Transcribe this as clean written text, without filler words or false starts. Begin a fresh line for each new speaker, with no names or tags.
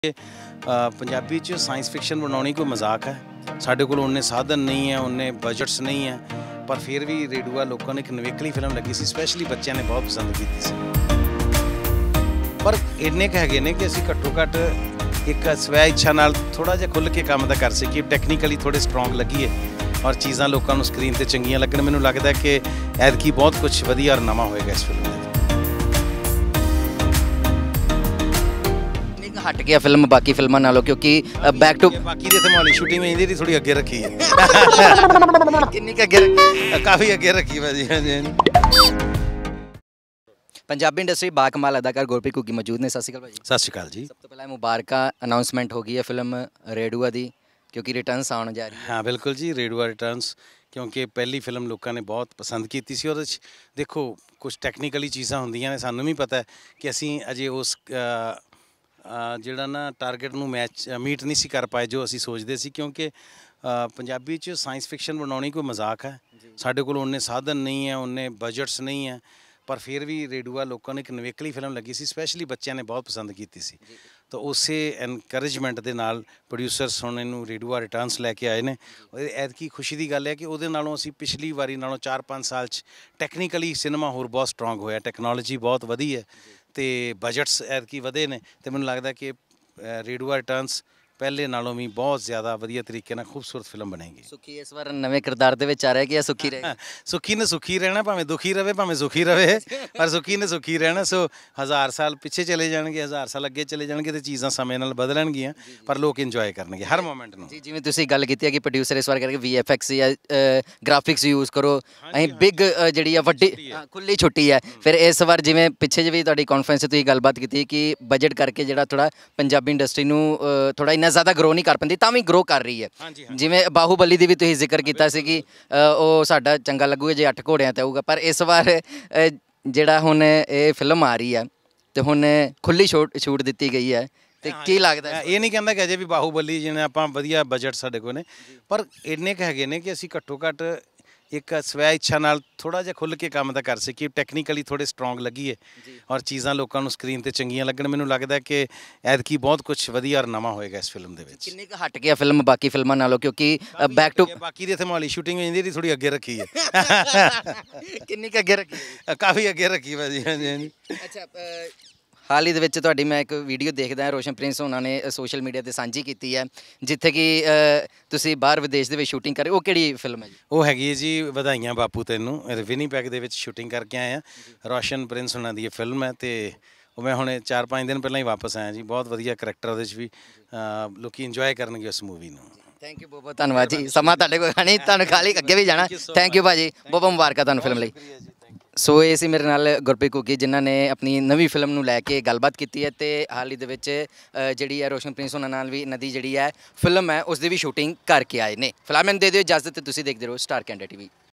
पंजाबी च science fiction बनानी कोई मजाक है। साढ़े कोल उन्ने साधन नहीं है, उन्ने बजट्स नहीं है, पर फिर भी रेडूआ लोगों ने एक नवेकली फिल्म लगी सी, स्पैशली बच्चों ने बहुत पसंद की सी। पर इन्ने क हैगे ने कि असीं घट्टो घट्ट एक स्वै इच्छा नाल थोड़ा जिहा खुल के काम दा कर सकीए, टैक्नीकली थोड़े स्ट्रोंग लगीए और चीज़ां लोकां नूं स्क्रीन ते चंगियां लगण। मैनूं लगदा कि ऐतकी बहुत कुछ वधिया और नवां होएगा इस फिल्म दे।
हट गया फिल्म बाकी फिल्मां नालों, क्योंकि बैक टू
बाकी दे ते माली शूटिंग इंदी दी थोड़ी अगे रखी है।
किन्नी क अगे रखी?
काफ़ी अगे रखी भाजी। हाँ जी।
पंजाबी इंडस्ट्री बाकमाल अदाकार गुरप्रीत घुग्गी मौजूद ने। सत श्री अकाल भाजी।
सत श्री अकाल जी।
सब तो पहले मुबारक अनाउंसमेंट हो गई है फिल्म रेडूआ दी, क्योंकि रिटर्नस आने जा रही है।
हाँ बिल्कुल जी, रेडूआ रिटर्नस, क्योंकि पहली फिल्म लोगों ने बहुत पसंद की थी। और देखो कुछ टैक्नीकली चीज़ां होंदियां ने, सानूं भी पता है कि असीं अजे उस ਜਿਹੜਾ ਨਾ ਟਾਰਗੇਟ ਨੂੰ ਮੀਟ नहीं सी कर पाए जो ਅਸੀਂ सोचते सी, क्योंकि पंजाबी च साइंस फिक्शन बनानी कोई मजाक है। साढ़े कोल उन्ने साधन नहीं है, उन्ने बजट्स नहीं है, पर फिर भी रेडूआ लोगों ने एक नवेकली फिल्म लगी सी, स्पैशली बच्चों ने बहुत पसंद की सी। तो उस एनकरेजमेंट के नाल प्रोड्यूसरस हुण इहनूं रेडूआ रिटर्नस लैके आए ने। ऐतकी खुशी की गल है कि उहदे नालों असीं पिछली वारी नालों 4-5 साल टैक्नीकली सिनेमा होर बहुत स्ट्रोंग होया, टैक्नोलॉजी बहुत वधी है तो बजट्स ऐतकी वधे ने। तो मैनूं लगदा कि रेडूआ रिटर्नस पहले नालों भी बहुत ज़्यादा वधिया तरीके नाल खूबसूरत फिल्म बनेगी।
सुखी इस बार नवे किरदार दे विच आ रहा है कि सुखी रहे?
सुखी ने सुखी रहना, भावें दुखी रहे भावें सुखी रहे, पर सुखी ने सुखी रहना। सो 1000 साल पिछे चले जाएंगे, 1000 साल अगे चले जाएंगे, तो चीज़ां समय नाल बदलणगियां, पर लोग इंजॉय करनगे हर मोमेंट नूं।
जी जिवें तुसीं गल कीती है कि प्रोड्यूसर इस बार करके VFX या ग्राफिक्स यूज़ करो, असीं बिग जिहड़ी वड्डी खुली छुट्टी है। फिर इस बार जिवें पिछे जी भी तुहाडी कॉन्फ्रेंस तुसीं गलबात कीती कि बजट करके जिहड़ा थोड़ा पंजाबी इंडस्ट्री नूं थोड़ा इन्ना ज़्यादा ग्रो नहीं कर पाती, तां भी ग्रो कर रही है। जिवें बाहुबली दी भी तुसीं जिक्र कीता सी कि ਉਹ ਸਾਡਾ ਚੰਗਾ ਲੱਗੂਗਾ ਜੇ 8 ਘੋੜਿਆਂ ਤੇ ਆਊਗਾ, ਪਰ ਇਸ ਵਾਰ ਜਿਹੜਾ ਹੁਣ ਇਹ ਫਿਲਮ ਆ ਰਹੀ ਹੈ ਤੇ ਹੁਣ ਖੁੱਲੀ ਛੂਟ ਦਿੱਤੀ ਗਈ ਹੈ, ਤੇ ਕੀ ਲੱਗਦਾ?
ਇਹ ਨਹੀਂ ਕਹਿੰਦਾ ਕਿ ਅਜੇ ਵੀ ਬਾਹੂਬਲੀ ਜਿਵੇਂ ਆਪਾਂ ਵਧੀਆ ਬਜਟ ਸਾਡੇ ਕੋਲ ਨੇ, ਪਰ ਇੰਨੇ ਕ ਹੈਗੇ ਨੇ ਕਿ ਅਸੀਂ ਘੱਟੋ ਘੱਟ एक स्वै इच्छा नाल थोड़ा जिहा खुल के काम दा कर सकीए, टैक्नीकली थोड़े स्ट्रोंग लगीए और चीज़ां लोकां नूं स्क्रीन ते चंगियां लगण। मैनूं लगदा कि ऐतकी बहुत कुछ वधिया और नवां होएगा इस फिल्म दे विच।
किन्नी क हट गया फिल्म बाकी फिल्मां नालों, क्योंकि बैक टू
बाकी दे ते माली शूटिंग इंदी दी थोड़ी अगे रखी है।
किन्नी क अगे रखी?
काफ़ी अगे रखी भाजी। हाँ जी।
अच्छा, हाल ही ਦੇ ਵਿੱਚ ਤੁਹਾਡੀ ਮੈਂ ਇੱਕ ਵੀਡੀਓ ਦੇਖਦਾ ਹਾਂ, ਰੋਸ਼ਨ ਪ੍ਰਿੰਸ ਉਹਨਾਂ ਨੇ ਸੋਸ਼ਲ ਮੀਡੀਆ ਤੇ ਸਾਂਝੀ ਕੀਤੀ ਹੈ, ਜਿੱਥੇ ਕਿ ਤੁਸੀਂ ਬਾਹਰ ਵਿਦੇਸ਼ ਦੇ ਵਿੱਚ ਸ਼ੂਟਿੰਗ ਕਰ ਰਹੇ ਹੋ। ਉਹ ਕਿਹੜੀ ਫਿਲਮ ਹੈ ਜੀ?
ਉਹ ਹੈਗੀ ਹੈ ਜੀ ਵਧਾਈਆਂ ਬਾਪੂ ਤੈਨੂੰ, ਵਿਨੀਪੈਗ ਦੇ ਵਿੱਚ ਸ਼ੂਟਿੰਗ ਕਰਕੇ ਆਏ ਆ। ਰੋਸ਼ਨ ਪ੍ਰਿੰਸ ਉਹਨਾਂ ਦੀ ਇਹ ਫਿਲਮ ਹੈ, ਤੇ ਉਹ ਮੈਂ ਹੁਣ 4-5 ਦਿਨ ਪਹਿਲਾਂ ਹੀ ਵਾਪਸ ਆਇਆ ਜੀ। ਬਹੁਤ ਵਧੀਆ ਕਰੈਕਟਰ ਉਹਦੇ 'ਚ ਵੀ, ਲੋਕੀ ਇੰਜੋਏ ਕਰਨਗੇ ਉਸ ਮੂਵੀ ਨੂੰ।
ਥੈਂਕ ਯੂ, ਬਹੁਤ ਬਹੁਤ ਧੰਨਵਾਦ ਜੀ। ਸਮਾਂ ਤੁਹਾਡੇ ਕੋਲ ਖਾਣੀ, ਤੁਹਾਨੂੰ ਖਾਲੀ ਅੱਗੇ ਵੀ ਜਾਣਾ। ਥੈਂਕ ਯੂ ਭਾਜੀ, ਬਹੁਤ ਬਹੁਤ ਮੁਬਾਰਕਾਂ ਤੁਹਾਨੂੰ ਫਿਲਮ ਲਈ। ਸੋ ਇਹ ਸੀ ਮੇਰੇ ਨਾਲ ਗੁਰਪ੍ਰੀਤ ਘੁੱਗੀ, ਜਿਨ੍ਹਾਂ ਨੇ ਆਪਣੀ ਨਵੀਂ ਫਿਲਮ ਨੂੰ ਲੈ ਕੇ ਗੱਲਬਾਤ ਕੀਤੀ ਹੈ, ਤੇ ਹਾਲ ਹੀ ਦੇ ਵਿੱਚ ਜਿਹੜੀ ਹੈ ਰੋਸ਼ਨ ਪ੍ਰਿੰਸ ਉਹਨਾਂ ਨਾਲ ਵੀ ਇਹਨਾਂ ਦੀ ਜਿਹੜੀ ਹੈ ਫਿਲਮ ਹੈ ਉਸ ਦੀ ਵੀ ਸ਼ੂਟਿੰਗ ਕਰਕੇ ਆਏ ਨੇ। ਫਿਲਹਾਲ ਮੈਨੂੰ ਦੇ ਦਿਓ ਇਜਾਜ਼ਤ, ਤੇ ਤੁਸੀਂ ਦੇਖਦੇ ਰਹੋ ਸਟਾਰ ਕੈਨੇਡਾ TV।